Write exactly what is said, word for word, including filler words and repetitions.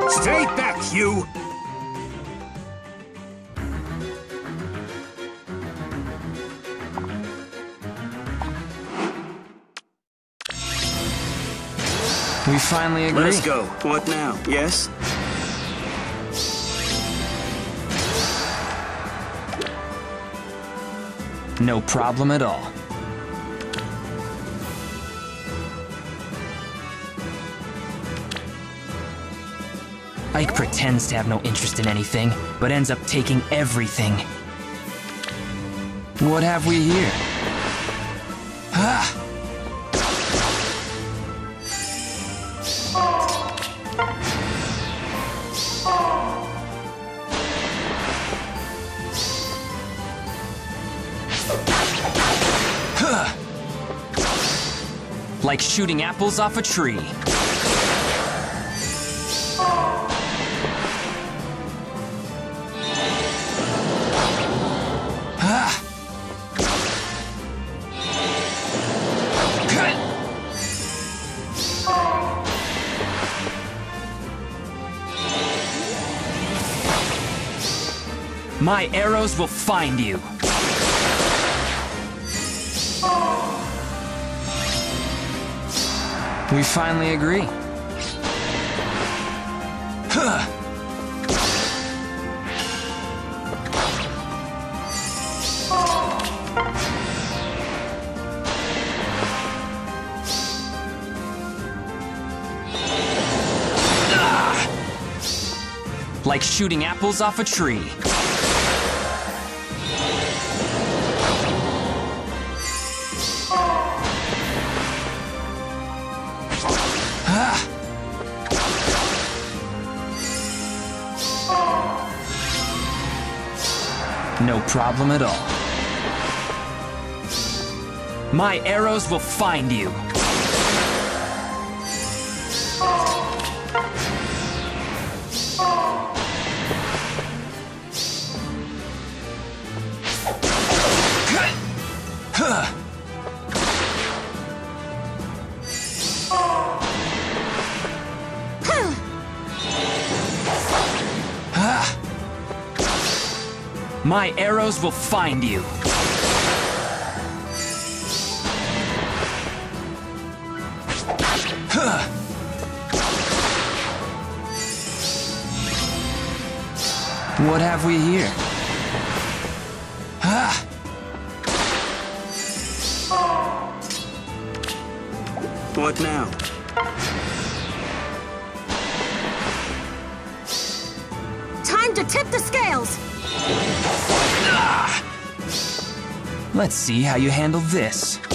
Stay back, you! We finally agree. Let's go. What now? Yes? No problem at all. Ike pretends to have no interest in anything, but ends up taking everything. What have we here? Ah! Like shooting apples off a tree. Ah. My arrows will find you. We finally agree. Huh. Ah. Like shooting apples off a tree. No problem at all. My arrows will find you. My arrows will find you. What have we here? What now? Time to tip the scales! Let's see how you handle this.